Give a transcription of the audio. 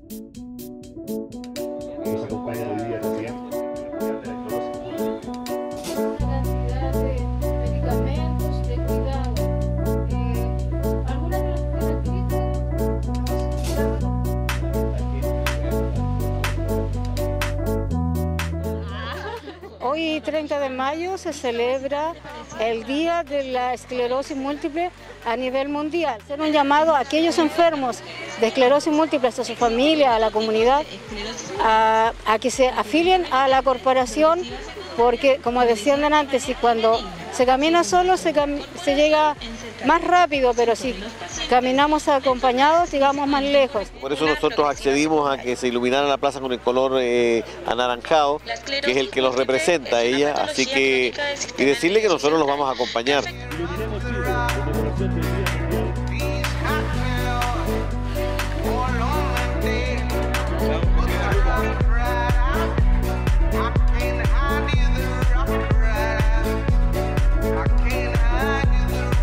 Nos acompaña hoy día también Una cantidad de medicamentos de cuidado. Algunas de las características. Hoy, 30 de mayo, se celebra el Día de la Esclerosis Múltiple a nivel mundial. Hacer un llamado a aquellos enfermos de esclerosis múltiple, a su familia, a la comunidad, a que se afilien a la corporación, porque, como decían antes, si cuando se camina solo se llega más rápido, pero si caminamos acompañados llegamos más lejos. Por eso nosotros accedimos a que se iluminara la plaza con el color anaranjado, que es el que los representa a ella, así que, y decirle que nosotros los vamos a acompañar. Mundial.